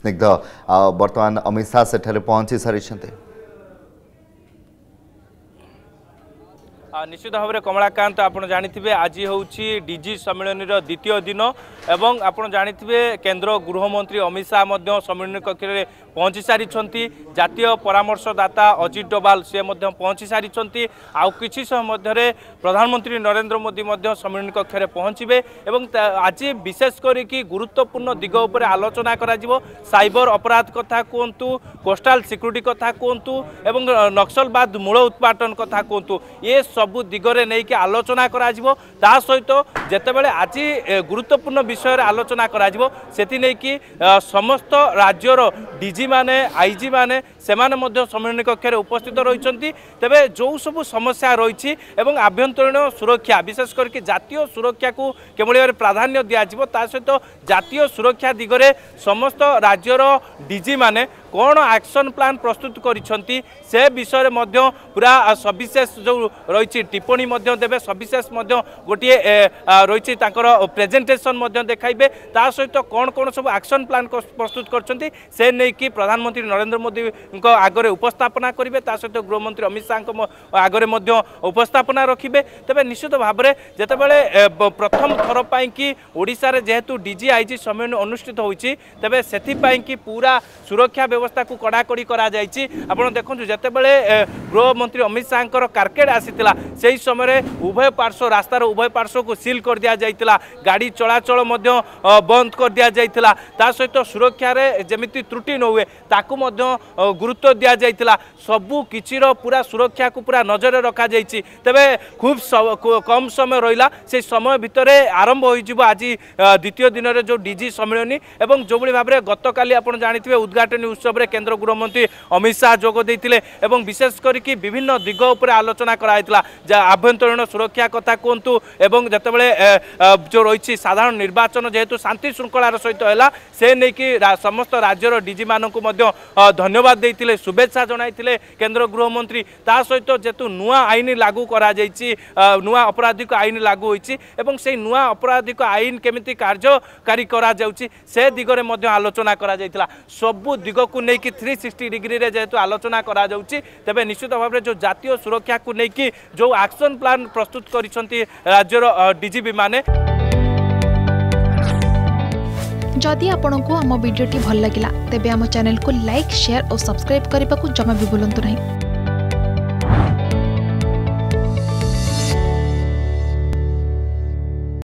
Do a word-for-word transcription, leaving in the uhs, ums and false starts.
स्निग्ध वर्तमान अमित शाह सेठारे पहुंची सारी निश्चित भाव में कमलाकांत आपड़ जानी आज हूँ डीजी सम्मेलन द्वितीय दिन एवं आपड़ जानी केंद्र गृहमंत्री अमित शाह सम्मेलन कक्ष में पहुंची सारी जातीय परामर्शदाता अजित डोभाल से पहुंची सारी आउ किछि समय प्रधानमंत्री नरेंद्र मोदी सम्मेलन कक्ष में पहुंचे एवं आज विशेष करी गुरुत्वपूर्ण दिग उपर आलोचना करा साइबर अपराध कथा कहतु कोस्टाल सिक्यूरिटी कथा कहतु एवं नक्सलवाद मूल उत्पाटन कथा कहतु ये सबु दिगरे नहीं कि आलोचना करा ता सहित जेतेबेले आज गुरुत्वपूर्ण विषय आलोचना करा सेति नहीं कि समस्त राज्यर डीजी माने आईजी माने सेमाने मध्य सम्मेलन कक्ष में उपस्थित रही तेबे जो सब समस्या रही एवं आभ्यंतरीण सुरक्षा विशेष करके जातीय सुरक्षा को केवल भाव प्राधान्य दिज्व ता सहित जातीय सुरक्षा दिगरे समस्त राज्यर डीजी माने कौन एक्शन प्लान प्रस्तुत करिसेंती से विषय मध्य पूरा सविशेष जो रही टिप्पणी देवे सविशेष गोटे रही प्रेजेंटेशन देखाइबे ता सहित कौन कौन सब एक्शन प्लान प्रस्तुत करछंती से नहीं कि प्रधानमंत्री नरेंद्र मोदी आगरे उपस्थापना करेंगे ता सहित गृहमंत्री अमित शाह आगरे उपस्थापना रखिए तेज निश्चित भाव में जितेबाला प्रथम थर पर कि ओडिशा रे जेहेतु डीजी आईजी सम्मेलन अनुष्ठित होती तेज से पूरा सुरक्षा व्यवस्था को कड़ाकड़ी करा जायछि। आपण देखंतु जेतेबेले गृहमंत्री अमित शाह कारकेड आसीतिला सेही समय उभय पार्श्व रास्तार उभय पार्श्व को सील कर दिया जाइतिला गाड़ी चलाचल मध्य बंद कर दिया जाइतिला ता सहित सुरक्षा रे जेमिति त्रुटि न हुए ताकू मध्य गुरुत्व दिया जाइतिला सबु किछिर पूरा सुरक्षा को पूरा नजर रखा जाइछि तबे खूब कम समय रहिला से समय भितरे आरंभ होई जिवो आज द्वितीय दिन रे जो डीजी सम्मेलन एवं जो भली भाबरे गतकाली आपण जानिथिबे उद्घाटन उत्सव रे केंद्र गृहमंत्री अमित शाह जोग देइतिले एवं विशेष करिकि विभिन्न दिग उपर आलोचना कराइतिला आभ्यंतरीण सुरक्षा कथा कहतु एवं जितेबाला जो रही साधारण निर्वाचन जेहेतु शांति श्रृंखलार सहित है से नहीं कि समस्त राज्यर डीजी मानक धन्यवाद देते शुभेच्छा जनाई केंद्र गृहमंत्री ता सहित जेतु नुआ आईन लागू करा नुआ आपराधिक आईन लागू होइछि एवं से नुआ आपराधिक आईन केमिति कार्यकारी करा जाउछि से दिगरे मध्य आलोचना करा जाइतिला सबु दिग को लेकिन थ्री सिक्सटी डिग्री रे जेहेतु आलोचना करा जाउछि तेबे निश्चित भाव जो जातीय सुरक्षा को लेकिन जो एक्शन प्लान प्रस्तुत करिसंती राज्यर डीजीपी माने। जदि आपंक आम भिडी भल लगा तेब आम चैनल को लाइक शेयर और सब्सक्राइब करने को जमा भी भूलु नहीं।